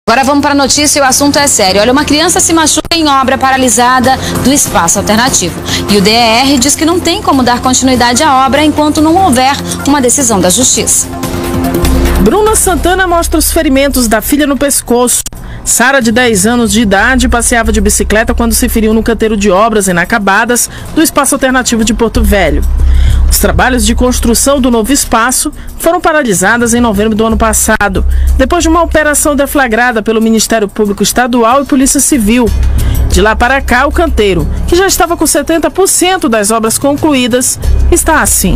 Agora vamos para a notícia e o assunto é sério. Olha, uma criança se machuca em obra paralisada do espaço alternativo. E o DER diz que não tem como dar continuidade à obra enquanto não houver uma decisão da Justiça. Bruna Santana mostra os ferimentos da filha no pescoço. Sara, de 10 anos de idade, passeava de bicicleta quando se feriu no canteiro de obras inacabadas do espaço alternativo de Porto Velho. Os trabalhos de construção do novo espaço foram paralisados em novembro do ano passado, depois de uma operação deflagrada pelo Ministério Público Estadual e Polícia Civil. De lá para cá, o canteiro, que já estava com 70% das obras concluídas, está assim.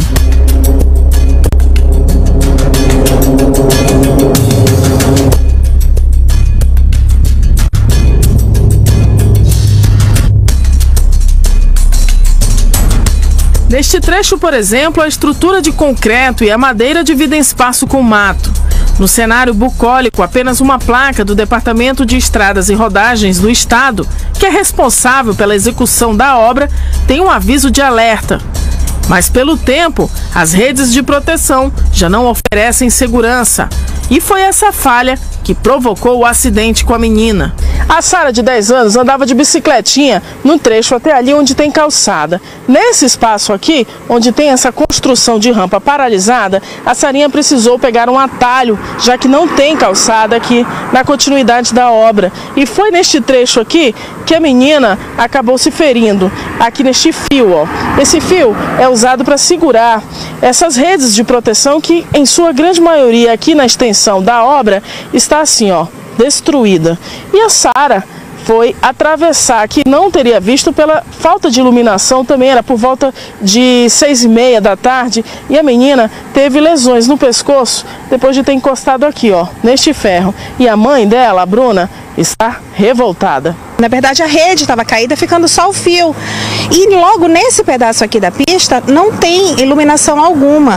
Neste trecho, por exemplo, a estrutura de concreto e a madeira dividem espaço com mato. No cenário bucólico, apenas uma placa do Departamento de Estradas e Rodagens do Estado, que é responsável pela execução da obra, tem um aviso de alerta. Mas pelo tempo, as redes de proteção já não oferecem segurança. E foi essa falha que provocou o acidente com a menina. A Sara, de 10 anos, andava de bicicletinha no trecho até ali onde tem calçada. Nesse espaço aqui, onde tem essa construção de rampa paralisada, a Sarinha precisou pegar um atalho, já que não tem calçada aqui na continuidade da obra. E foi neste trecho aqui que a menina acabou se ferindo, aqui neste fio, ó. Esse fio é usado para segurar essas redes de proteção que, em sua grande maioria, aqui na extensão da obra, está assim, ó, destruída. E a Sara foi atravessar, que não teria visto pela falta de iluminação, também era por volta de 6h30 da tarde, e a menina teve lesões no pescoço depois de ter encostado aqui, ó, neste ferro. E a mãe dela, a Bruna, está revoltada. Na verdade, a rede estava caída, ficando só o fio. E logo nesse pedaço aqui da pista, não tem iluminação alguma.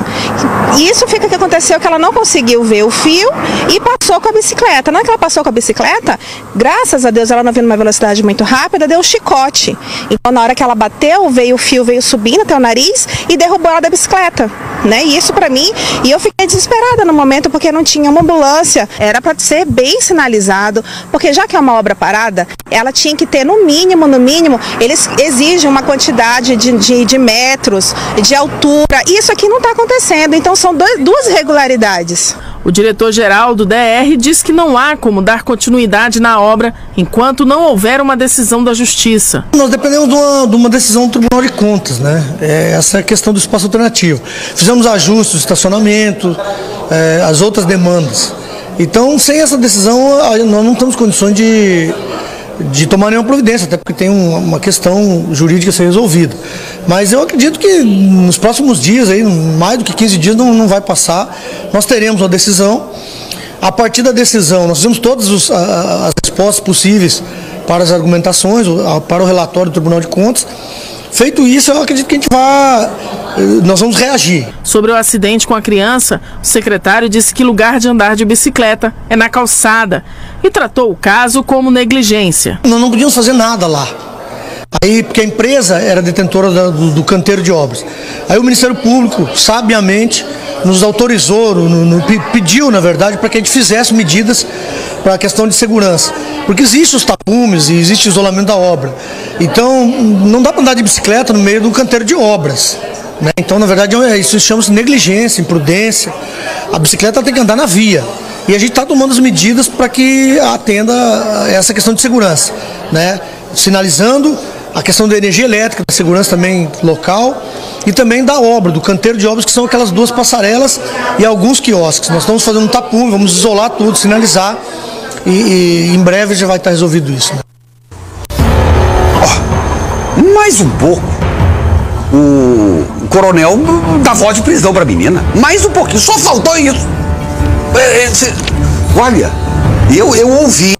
E isso fica que aconteceu que ela não conseguiu ver o fio e passou com a bicicleta. Na hora que ela passou com a bicicleta, graças a Deus, ela não vindo numa velocidade muito rápida, deu um chicote. Então, na hora que ela bateu, veio o fio, veio subindo até o nariz e derrubou ela da bicicleta. Né? E isso pra mim, e eu fiquei desesperada no momento porque não tinha uma ambulância. Era para ser bem sinalizado, porque já que é uma obra parada, ela tinha que ter no mínimo, eles exigem uma quantidade de metros, de altura. E isso aqui não está acontecendo, então são duas irregularidades. O diretor-geral do DR diz que não há como dar continuidade na obra enquanto não houver uma decisão da Justiça. Nós dependemos de uma decisão do Tribunal de Contas, né? Essa é a questão do espaço alternativo. Fizemos ajustes do estacionamento, as outras demandas. Então, sem essa decisão, nós não temos condições de tomar nenhuma providência, até porque tem uma questão jurídica a ser resolvida. Mas eu acredito que nos próximos dias, aí, mais do que 15 dias, não vai passar. Nós teremos uma decisão. A partir da decisão, nós fizemos todas as respostas possíveis para as argumentações, para o relatório do Tribunal de Contas. Feito isso, eu acredito que nós vamos reagir. Sobre o acidente com a criança, o secretário disse que lugar de andar de bicicleta é na calçada e tratou o caso como negligência. Nós não podíamos fazer nada lá. Aí, porque a empresa era detentora do canteiro de obras. Aí o Ministério Público, sabiamente, nos autorizou, pediu, na verdade, para que a gente fizesse medidas para a questão de segurança. Porque existem os tapumes e existe o isolamento da obra. Então, não dá para andar de bicicleta no meio do canteiro de obras. Né? Então, na verdade, isso chama-se negligência, imprudência. A bicicleta tem que andar na via. E a gente está tomando as medidas para que atenda a essa questão de segurança. Né? Sinalizando a questão da energia elétrica, da segurança também local e também da obra, do canteiro de obras, que são aquelas duas passarelas e alguns quiosques. Nós estamos fazendo um tapume, vamos isolar tudo, sinalizar e em breve já vai estar resolvido isso. Né? Mais um pouco, o coronel dá voz de prisão para a menina. Mais um pouquinho, só faltou isso. Olha, eu ouvi.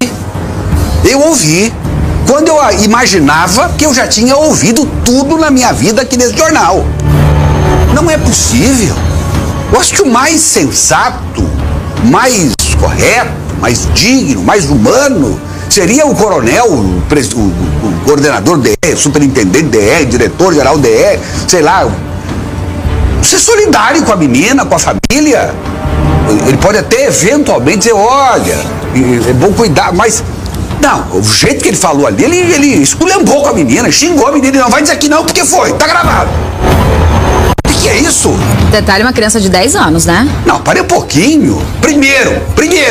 Quando eu imaginava que eu já tinha ouvido tudo na minha vida aqui nesse jornal. Não é possível. Eu acho que o mais sensato, mais correto, mais digno, mais humano, seria o coronel, o coordenador DE, superintendente DE, diretor-geral DE, sei lá, ser solidário com a menina, com a família. ele pode até eventualmente dizer, olha, é bom cuidar, mas não, o jeito que ele falou ali, ele esculhambou com a menina, xingou a menina, ele não vai dizer que não, porque foi, tá gravado. O que é isso? Detalhe, uma criança de 10 anos, né? Não, parei um pouquinho. Primeiro,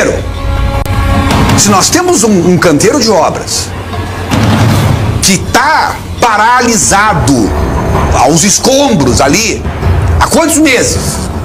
se nós temos um canteiro de obras que tá paralisado aos escombros ali, há quantos meses?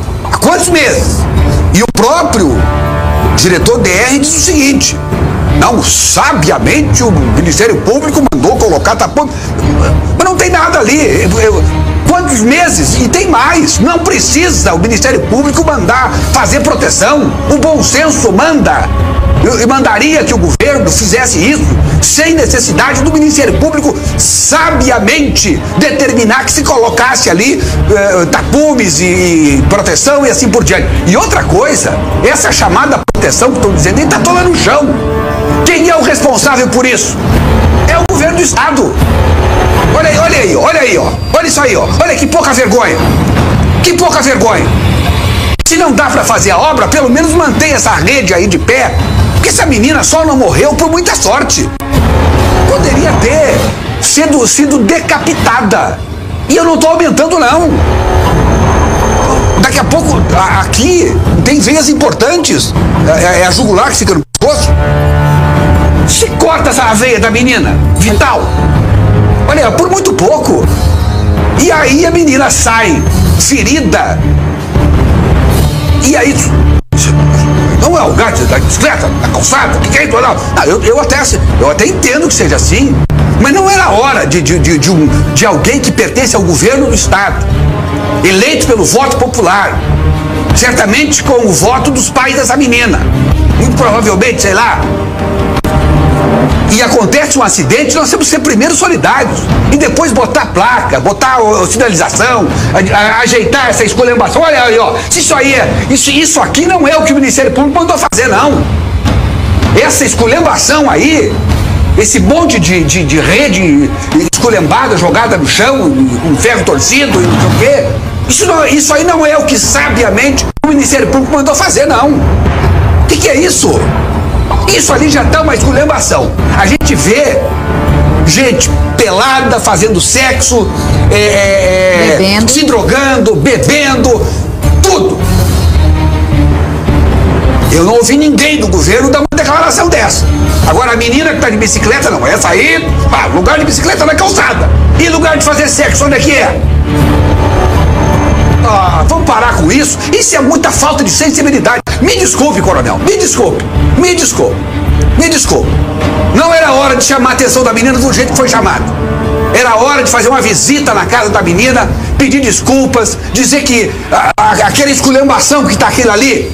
E o próprio diretor DR diz o seguinte, não, sabiamente o Ministério Público mandou colocar tapão, mas não tem nada ali. Quantos meses? E tem mais. Não precisa o Ministério Público mandar fazer proteção. O bom senso manda. E mandaria que o governo fizesse isso sem necessidade do Ministério Público sabiamente determinar que se colocasse ali tapumes e proteção e assim por diante. E outra coisa, essa chamada proteção que estão dizendo, ele está toda no chão. Quem é o responsável por isso? É o governo do Estado. Olha aí, ó. Olha isso aí, ó. Olha que pouca vergonha. Se não dá pra fazer a obra, pelo menos mantenha essa rede aí de pé. Porque essa menina só não morreu por muita sorte. Poderia ter sido decapitada. E eu não tô aumentando, não. Daqui a pouco, aqui, tem veias importantes. É a jugular que fica no pescoço. Se corta essa veia da menina, vital. Olha, por muito pouco. E aí a menina sai ferida. E aí... Não é o gato da bicicleta, da calçada, que é isso? Não, eu até entendo que seja assim. Mas não era hora de alguém que pertence ao governo do Estado, eleito pelo voto popular, certamente com o voto dos pais dessa menina. Muito provavelmente, sei lá... E acontece um acidente, nós temos que ser primeiro solidários. E depois botar placa, botar sinalização, ajeitar essa esculhambação. Olha aí, ó. Isso aqui não é o que o Ministério Público mandou fazer, não. Essa esculhambação aí, esse monte de rede esculhambada, jogada no chão, com ferro torcido e não sei o quê. Isso aí não é o que sabiamente o Ministério Público mandou fazer, não. O que é isso? Isso ali já tá uma esculhambação. A gente vê gente pelada, fazendo sexo, bebendo, se drogando, bebendo, tudo. Eu não ouvi ninguém do governo dar uma declaração dessa. Agora a menina que tá de bicicleta, não, essa aí, lugar de bicicleta na calçada. E lugar de fazer sexo, onde é que é? Vamos parar com isso. Isso é muita falta de sensibilidade. Me desculpe, coronel. Me desculpe. Não era hora de chamar a atenção da menina do jeito que foi chamado. Era hora de fazer uma visita na casa da menina, pedir desculpas, dizer que aquela esculhambação que está aquilo ali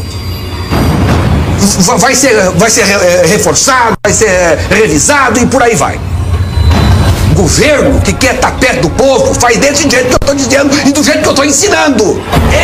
vai ser reforçado, vai ser revisado e por aí vai. O governo que quer estar perto do povo faz desse jeito que eu estou dizendo e do jeito que eu estou ensinando.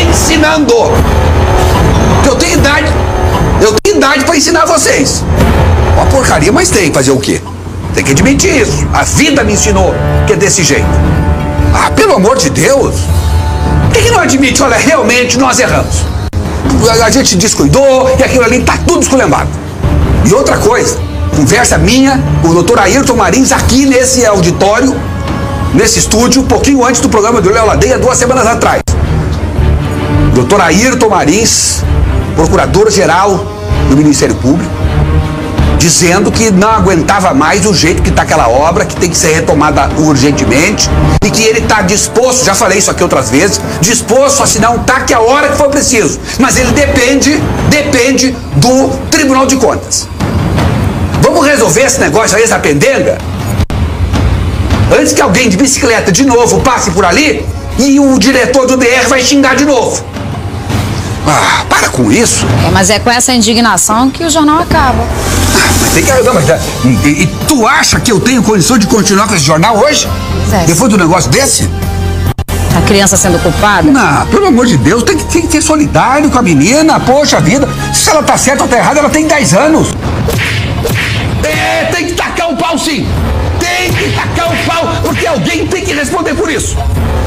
Eu tenho idade para ensinar vocês. Uma porcaria, mas tem que fazer o quê? Tem que admitir isso. A vida me ensinou que é desse jeito. Pelo amor de Deus. Por que não admite? Olha, realmente nós erramos. A gente descuidou e aquilo ali está tudo esculhambado. E outra coisa, conversa minha com o Dr. Ayrton Marins aqui nesse auditório, nesse estúdio, um pouquinho antes do programa do Léo Ladeia, 2 semanas atrás. Dr. Ayrton Marins, procurador-geral do Ministério Público, dizendo que não aguentava mais o jeito que está aquela obra, que tem que ser retomada urgentemente e que ele está disposto, já falei isso aqui outras vezes, disposto a assinar um TAC a hora que for preciso, mas ele depende do Tribunal de Contas. Vamos resolver esse negócio aí, essa pendenga, antes que alguém de bicicleta de novo passe por ali e o diretor do DR vai xingar de novo. Para com isso. Mas é com essa indignação que o jornal acaba. Mas tem que... E tu acha que eu tenho condição de continuar com esse jornal hoje? Depois do negócio desse? A criança sendo culpada? Não, pelo amor de Deus, tem que ser solidário com a menina, poxa vida. Se ela tá certa ou tá errada, ela tem 10 anos. Tem que tacar o pau sim. Tem que tacar o pau, porque alguém tem que responder por isso.